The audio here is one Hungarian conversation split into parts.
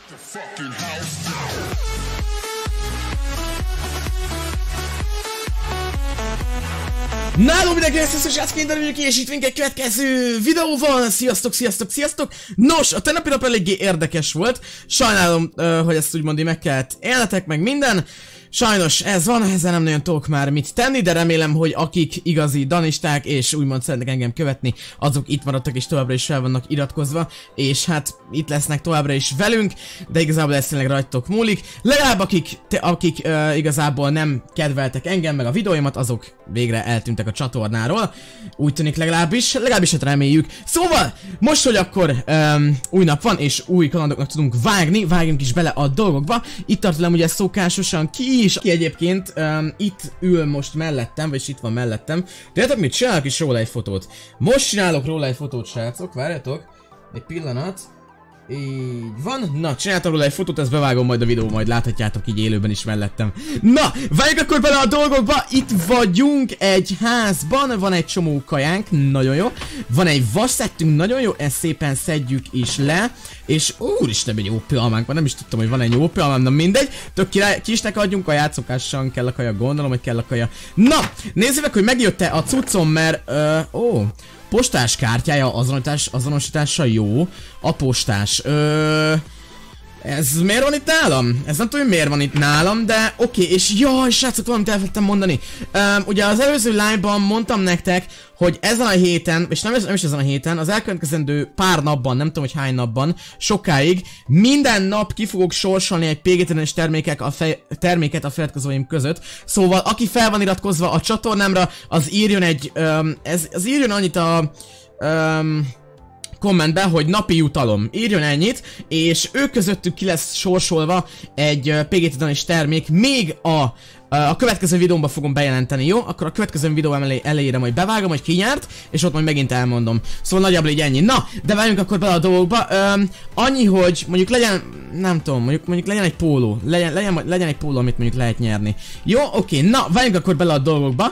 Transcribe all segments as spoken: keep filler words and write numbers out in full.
Náló mindenki lesz, és átként derüljük, és itt egy következő videóval. Sziasztok, sziasztok, sziasztok! Nos, a tegnapi nap eléggé érdekes volt. Sajnálom, uh, hogy ezt úgymond meg kellett élnetek, meg minden. Sajnos ez van, ezzel nem nagyon tudok már mit tenni, de remélem, hogy akik igazi danisták és úgymond szeretnek engem követni, azok itt maradtak és továbbra is fel vannak iratkozva, és hát itt lesznek továbbra is velünk, de igazából ez tényleg rajtok múlik. Legalább akik, te, akik uh, igazából nem kedveltek engem, meg a videóimat, azok végre eltűntek a csatornáról. Úgy tűnik legalábbis, legalábbis hát reméljük. Szóval, most, hogy akkor um, új nap van, és új kalandoknak tudunk vágni, vágjunk is bele a dolgokba. Itt tart velem ugye szokásosan ki is, ki egyébként um, itt ül most mellettem, vagy itt van mellettem. Tudjátok mit? Csinálok is róla egy fotót. Most csinálok róla egy fotót, srácok, várjatok. Egy pillanat. Így van. Na, csináltam róla egy fotót, ezt bevágom majd a videó, majd láthatjátok így élőben is mellettem. Na, vágjunk akkor bele a dolgokba. Itt vagyunk egy házban, van egy csomó kajánk, nagyon jó. Van egy vasszettünk, nagyon jó, ezt szépen szedjük is le. És úristen, egy ó pé almánk van, nem is tudtam, hogy van egy ó pé almám, na mindegy. Tök király, kisnek adjunk kaját, szokásan kell a kaja, gondolom, hogy kell a kaja. Na, nézzük meg, hogy megjött-e a cuccom, mert, uh, ó... postás kártyája azonosítás, azonosítása jó. A postás. Ö... Ez miért van itt nálam? Ez nem tudom, hogy miért van itt nálam, de oké, okay, és jaj, srácok, valamit elfelejtettem mondani. Üm, ugye az előző live-ban mondtam nektek, hogy ezen a héten, és nem, nem is ezen a héten, az elkövetkezendő pár napban, nem tudom, hogy hány napban, sokáig, minden nap ki fogok sorsolni egy pé gé té-es termékek a fej, terméket a feliratkozóim között. Szóval, aki fel van iratkozva a csatornámra, az írjon egy, um, ez, az írjon annyit a... Um, kommentbe, hogy napi jutalom. Írjon ennyit, és ők közöttük ki lesz sorsolva egy uh, pé gé té-es termék, még a, uh, a következő videómban fogom bejelenteni, jó? Akkor a következő videó elé, elejére majd bevágom, hogy ki nyert, és ott majd megint elmondom. Szóval nagyjából így ennyi. Na, de váljunk akkor bele a dolgokba. Um, annyi, hogy mondjuk legyen, nem tudom, mondjuk, mondjuk legyen egy póló. Legyen, legyen, legyen egy póló, amit mondjuk lehet nyerni. Jó, oké, okay. Na, váljunk akkor bele a dolgokba.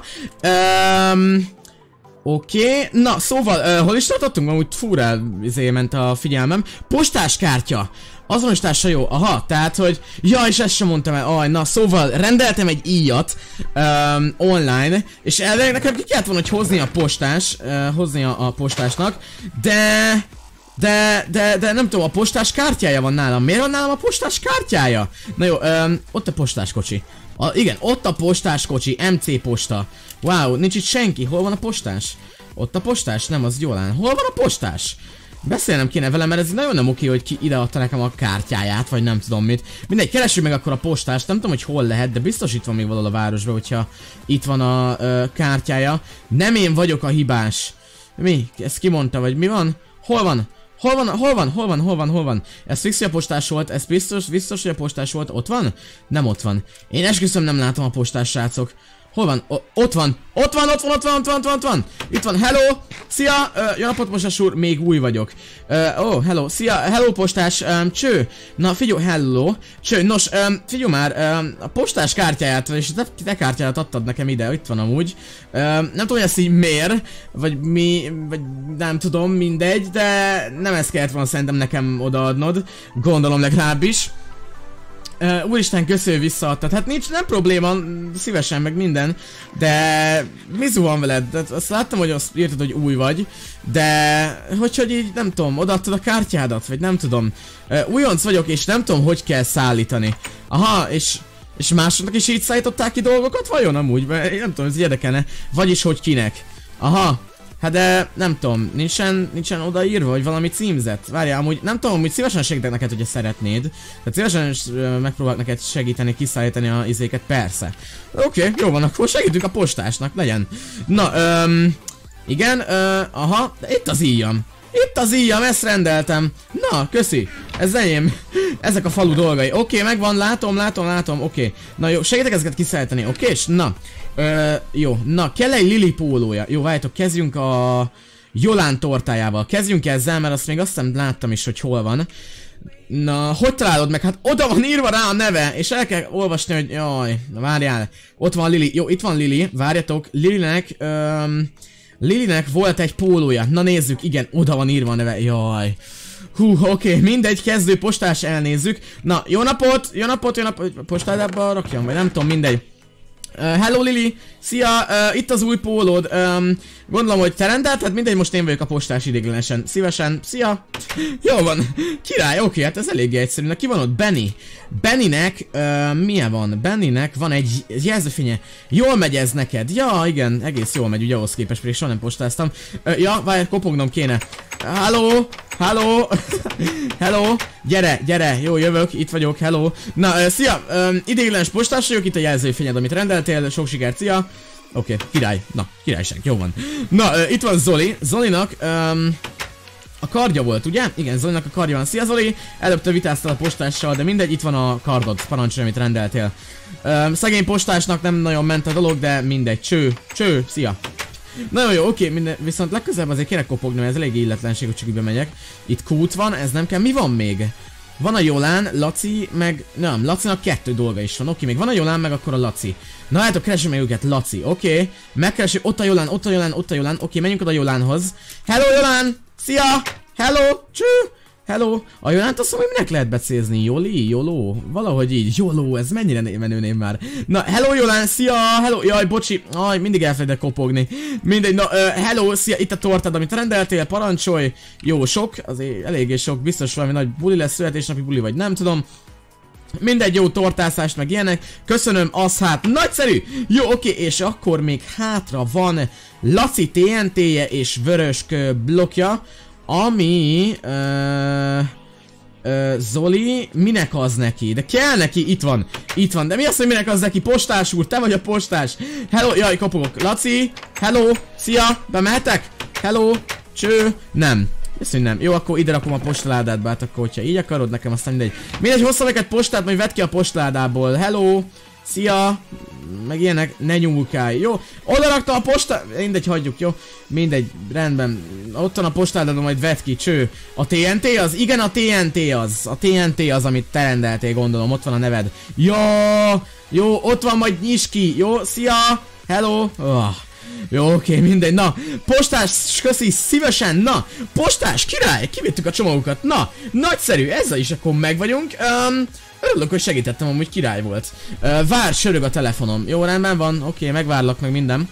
Um, Oké, okay. Na szóval, uh, hol is tartottunk? Amúgy fúrá izé ment a figyelmem. Postás kártya. Azonosítása jó, aha, tehát hogy... Ja, és ezt sem mondtam el, aj, na szóval rendeltem egy íjat um, online, és elvileg nekem ki kellett volna, hogy hozni a postás, uh, hozni a, a postásnak, de... De, de, de nem tudom, a postás kártyája van nálam. Miért van nálam a postás kártyája? Na jó, um, ott a postás kocsi. A, igen, ott a postás kocsi, em cé posta. Wow, nincs itt senki. Hol van a postás? Ott a postás? Nem, az jól áll. Hol van a postás? Beszélnem kéne vele, mert ez nagyon nem oké, hogy ki ideadta nekem a kártyáját, vagy nem tudom mit. Mindegy, keressük meg akkor a postást, nem tudom, hogy hol lehet, de biztos itt van még valahol a városban, hogyha itt van a ö, kártyája. Nem én vagyok a hibás. Mi? Ezt kimondta, vagy mi van? Hol van? Hol van, hol van, hol van, hol van, hol van? Ez fix, hogy a postás volt, ez biztos, biztos, hogy a postás volt. Ott van? Nem ott van. Én esküszöm, nem látom a postás, srácok. Hol van? O ott van! Ott van, ott van, ott van, ott van, ott van, ott van! Itt van, hello! Szia! Uh, jó napot, postás úr, még új vagyok. Uh, oh, hello, szia, hello postás, um, cső! Na, figyelj, hello! Cső, nos, um, figyelj már, um, a postás kártyáját, és te, te kártyáját adtad nekem ide, itt van amúgy. Um, nem tudom, hogy ezt így miért, vagy mi, vagy nem tudom, mindegy, de nem ezt kellett volna szerintem nekem odaadnod, gondolom legalábbis. Uh, úristen, köszönjük, visszaadtad. Hát nincs, nem probléma, szívesen meg minden, de mi van veled? De azt láttam, hogy azt írtad, hogy új vagy, de hogy, hogy így nem tudom, odaadtad a kártyádat, vagy nem tudom. Uh, újonc vagyok, és nem tudom, hogy kell szállítani. Aha, és, és másoknak is így szállították ki dolgokat, vajon amúgy? Mert nem tudom, ez érdekelne. Vagyis, hogy kinek. Aha. Hát de nem tudom, nincsen, nincsen odaírva, vagy valami címzet. Várjál, amúgy nem tudom, hogy szívesen segítek neked, hogyha szeretnéd. Tehát szívesen uh, megpróbálok neked segíteni, kiszállítani a izéket, persze. Oké, okay, jó van, akkor segítünk a postásnak, legyen. Na, um, igen, uh, aha, de itt az íjam. Itt az íjam, ezt rendeltem. Na, köszi. Ez enyém. Ezek a falu dolgai. Oké, okay, megvan, látom, látom, látom, oké. Okay. Na jó, segítek ezeket kiszállítani, oké? Okay? Na. Ö, jó, na, kell egy Lili pólója. Jó, várjátok, kezdjünk a Jolán tortájával. Kezdjünk ezzel, mert azt még azt hiszem láttam is, hogy hol van. Na, hogy találod meg? Hát oda van írva rá a neve, és el kell olvasni, hogy jaj, na várjál. Ott van Lili, jó, itt van Lili, várjatok, Lilinek, öm, Lilinek volt egy pólója. Na nézzük, igen, oda van írva a neve, jaj. Hú, oké, okay, mindegy, kezdő postás, elnézzük. Na, jó napot, jó napot, jó napot, postádába rakjam, vagy nem tudom, mindegy. Uh, hello Lili, szia, uh, itt az új pólód, um, gondolom, hogy te rendelt, hát mindegy, most én vagyok a postás idéglenesen, szívesen, szia. Jó van, király, oké, okay, hát ez eléggé egyszerű. Na, ki van ott? Benny. Bennynek, uh, milyen van? Bennynek van egy jelzőfénye. Jól megy ez neked? Ja, igen, egész jól megy, ugye ahhoz képest, pedig soha nem postáztam. Uh, ja, várj, kopognom kéne. Hello, hello, hello, gyere, gyere, jó, jövök, itt vagyok, hello. Na, uh, szia, um, ideiglenes postás vagyok, itt a jelzőfényed, amit rendeltél, sok sikert, szia. Oké, okay, király, na, királyság, jó van. Na, uh, itt van Zoli, Zolinak, um, a kardja volt, ugye? Igen, Zolinak a kardja van. Szia Zoli, előbb te vitáztál a postással, de mindegy, itt van a kardod, parancsolj, amit rendeltél. Um, szegény postásnak nem nagyon ment a dolog, de mindegy, cső, cső, szia. Nagyon jó, oké, minden, viszont legközelebb azért kérek kopogni, mert ez elég illetlenség, hogy csak így bemegyek. Itt kút van, ez nem kell, mi van még? Van a Jolán, Laci, meg... Nem, Lacinak kettő dolga is van, oké, még van a Jolán, meg akkor a Laci. Na hát, keresem meg őket, Laci, oké. Megkeresem, ott a Jolán, ott a Jolán, ott a Jolán, oké, menjünk oda a Jolánhoz. Hello Jolán! Szia! Hello! Cső! Hello! A Jolánt azt mondom, hogy minek lehet becézni? Joli? Joló? Valahogy így. Joló, ez mennyire menő név már. Na, hello Jolán, szia! Hello! Jaj, bocsi! Aj, mindig elfelejtek kopogni. Mindegy, na, uh, hello, szia! Itt a tortad, amit rendeltél, parancsolj! Jó, sok, azért eléggé sok, biztos valami nagy buli lesz, születésnapi buli, vagy nem tudom. Mindegy, jó tortászást, meg ilyenek. Köszönöm, az hát nagyszerű! Jó, oké, és akkor még hátra van Laci té en té-je és vörösk blokkja. Ami... Uh, uh, Zoli, minek az neki? De kell neki, itt van, itt van, de mi az, hogy minek az neki? Postás úr, te vagy a postás. Hello, jaj, kopogok. Laci, hello, szia, bemehetek? Hello, cső, nem. Ezt, hogy nem. Jó, akkor ide rakom a postaládádba, hát akkor, hogyha így akarod, nekem aztán mindegy. Mindegy, hozzá neked postát, majd vedd ki a postaládából. Hello, szia, meg ilyenek, ne nyúlkálj, jó? Oda rakta a postát, mindegy, hagyjuk, jó? Mindegy, rendben, ott van a postáládon, majd vedd ki, cső. A té en té az? Igen, a té en té az. A té en té az, amit te rendeltél, gondolom, ott van a neved. Jó, jó, ott van, majd nyisd ki, jó? Szia, hello. Oh. Jó, oké, mindegy, na, postás, köszi, szívesen, na, postás, király, kivittük a csomagokat, na, nagyszerű, ezzel is akkor meg vagyunk, um, örülök, hogy segítettem, amúgy király volt. Uh, vár, sörög a telefonom, jó, rendben van, oké, megvárlak meg minden.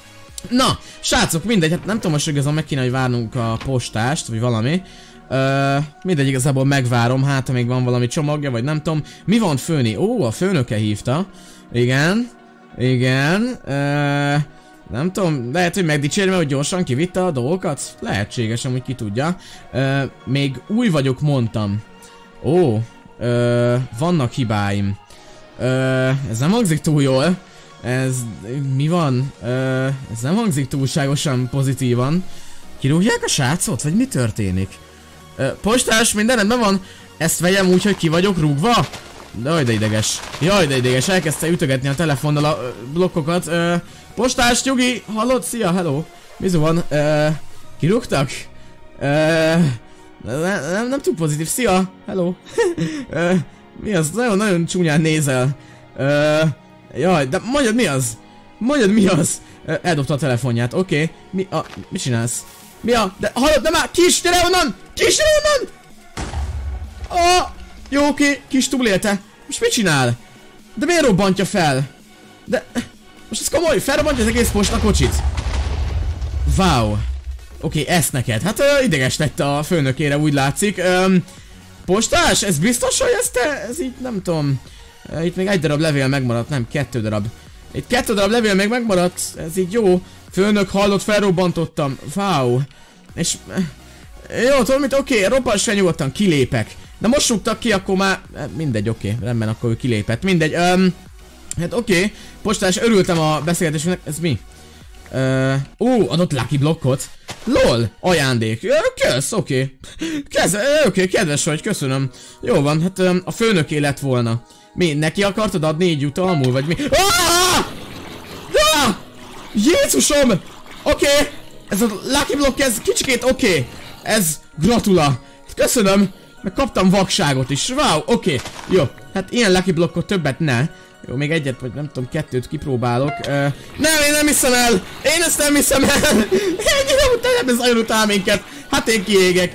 Na, srácok, mindegy, hát nem tudom, hogy igazán meg kéne, hogy várnunk a postást, vagy valami. Uh, mindegy, igazából megvárom, hát ha még van valami csomagja, vagy nem tudom. Mi van főni? Ó, a főnöke hívta. Igen, igen, uh, nem tudom, lehet, hogy megdicsérjem, hogy gyorsan kivitte a dolgokat? Lehetséges, amúgy ki tudja. Uh, még új vagyok, mondtam. Ó, uh, vannak hibáim. Uh, ez nem hangzik túl jól. Ez... mi van? Uh, ez nem hangzik túlságosan pozitívan. Kirúgják a srácot? Vagy mi történik? Uh, postás, minden rendben van? Ezt vegyem úgy, hogy ki vagyok rúgva? Jaj, de ideges. Jaj, de ideges. Elkezdte ütögetni a telefonnal a uh, blokkokat. Uh, postás, nyugi! Hallod? Szia, hello! Mizu van? Uh, kirúgtak? Uh, nem, nem, nem túl pozitív. Szia! Hello! uh, mi az? Nagyon-nagyon csúnyán nézel. Uh, jaj, de mondjad mi az? Mondjad mi az? Uh, eldobta a telefonját, oké. Okay. Mi a... mit csinálsz? Mi a... de hallod, de már kis, gyere onnan! Kis, gyere onnan! Oh, jó, oké, okay. Kis túlélte. Most mit csinál? De miért robbantja fel? De... most ez komoly, felrobbantja az egész postakocsit. Wow. Oké, okay, ezt neked. Hát uh, ideges tette a főnökére, úgy látszik. Um, postás, ez biztos, hogy ezt te... ez így nem tudom... Uh, itt még egy darab levél megmaradt, nem, kettő darab. Itt kettő darab levél még megmaradt, ez így jó. Főnök, hallott, felrobbantottam. Wow. És... Uh, jó, tudod mit? Oké, okay, robbants fel nyugodtan, kilépek. De most rúgtak ki, akkor már... mindegy, oké, okay, rendben, akkor ő kilépett. Mindegy, um, hát oké. Okay. Postás, örültem a beszélgetésünknek. Ez mi? Uh, ó, adott Lucky blokkot. Lol, ajándék. Uh, kösz, oké. Okay. Oké, okay, kedves vagy, köszönöm. Jó van, hát um, a főnöké lett volna. Mi, neki akartad adni így jutalmul, vagy mi? Ah! Ah! Jézusom! Oké, okay. Ez a Lucky block, ez kicsikét oké. Okay. Ez gratula. Köszönöm. Meg kaptam vakságot is. Wow, oké. Okay. Jó, hát ilyen Lucky blokkot többet ne. Jó, még egyet, vagy nem tudom, kettőt kipróbálok. Uh, nem, én nem hiszem el! Én ezt nem hiszem el! Ennyire utálom, ez nagyon utál minket! Hát én kiégek!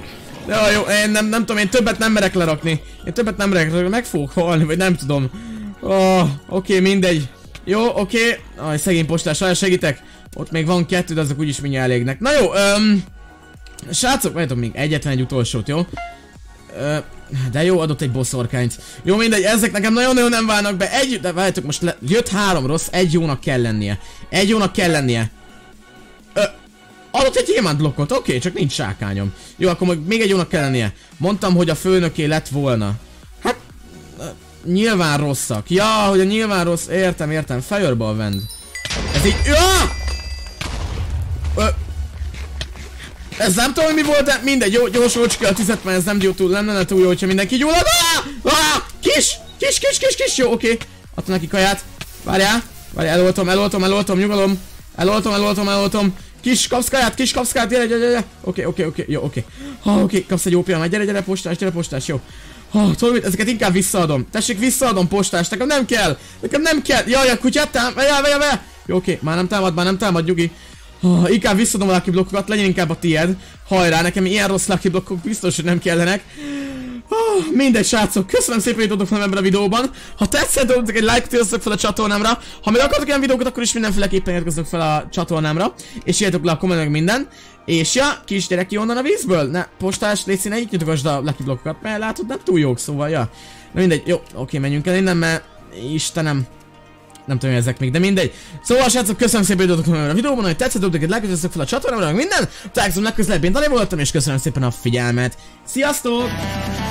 Ja, jó, én nem, nem tudom, én többet nem merek lerakni. Én többet nem merek lerakni, meg fogok halni, vagy nem tudom. Oh, oké, okay, mindegy. Jó, oké. Okay. Aj, szegény postás, sajnos segítek. Ott még van kettő, de azok úgyis mindjárt elégnek. Na jó, öm... srácok, várjátok még egyetlen egy utolsót, jó? Ö, de jó, adott egy bosszorkányt. Jó, mindegy, ezek nekem nagyon-nagyon nem válnak be. Egy, de várjátok, most le, jött három rossz, egy jónak kell lennie. Egy jónak kell lennie. Ö, adott egy gyémánt blokkot, oké, okay, csak nincs sákányom. Jó, akkor még egy jónak kell lennie. Mondtam, hogy a főnöké lett volna. Hát, ö, nyilván rosszak. Ja, hogy a nyilván rossz, értem, értem, Fireball Wand. Ez így, ja! Ö, Ez nem tudom, hogy mi volt, de mindegy, jó, gyors rócska a tüzet, mert ez nem jó túl, nem lenne túl jó, hogyha mindenki gyullad. Ah! Ah! Kis! Kis, kis, kis, kis, jó, oké. Okay. Adtam neki kaját. Várjál, várjál, eloltom, eloltom, eloltom, nyugalom. Eloltom, eloltom, eloltom. Kis, kapsz kaját, kis, kapsz kaját, gyere, gyere, gyere. Oké, oké, oké, jó, oké. Okay. Ah, oké, okay. Kapsz egy jó pillanat, gyere, gyere, postás, gyere, postás, jó. Ah, tudod mit, ezeket inkább visszaadom. Tessék, visszaadom, postás, nekem nem kell. Nekem nem kell. Jaj, a kutyát támad, várjál, várjál, várjál. Jó, oké, okay. Már nem támad, már nem támad, nyugi. Oh, inkább visszadom a lucky blokkokat, legyen inkább a tied. Hajrá, nekem ilyen rossz lucky blokkok biztos, hogy nem kellenek. Oh, mindegy, srácok, köszönöm szépen, hogy tudtok fel ebben a videóban. Ha tetszett, dobjatok egy like-ot, iratkozzatok fel a csatornámra. Ha még akartok ilyen videókat, akkor is mindenféleképpen iratkozzatok fel a csatornámra. És írjátok le a kommentben minden. És ja, kisgyerek ki onnan a vízből. Ne, postás, légy színe, így nyitogasd a lucky blokkokat, mert látod, nem túl jók, szóval, ja. Na mindegy, jó, oké, menjünk el innen, mert Istenem. Nem tudom, hogy ezek még, de mindegy. Szóval, srácok, köszönöm szépen, hogy tudtok a videóban, hogy tetszett, dobjatok egy like-ot, fel a csatornámra, meg minden. Találkozom legközelebb, én Dani voltam, és köszönöm szépen a figyelmet. Sziasztok!